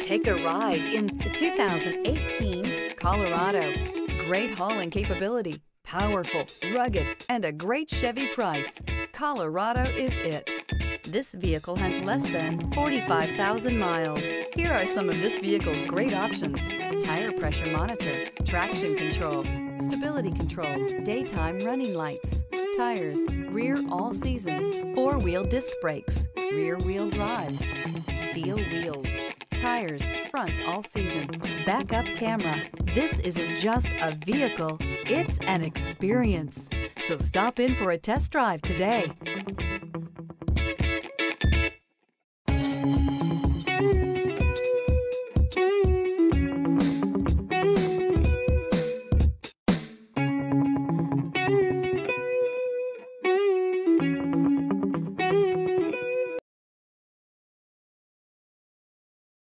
Take a ride in the 2018 Colorado. Great hauling capability, powerful, rugged, and a great Chevy price. Colorado is it. This vehicle has less than 45,000 miles. Here are some of this vehicle's great options: tire pressure monitor, traction control, stability control, daytime running lights, tires, rear all-season, four-wheel disc brakes, rear-wheel drive, steel wheels, tires, front all-season, backup camera. This isn't just a vehicle, it's an experience. So stop in for a test drive today.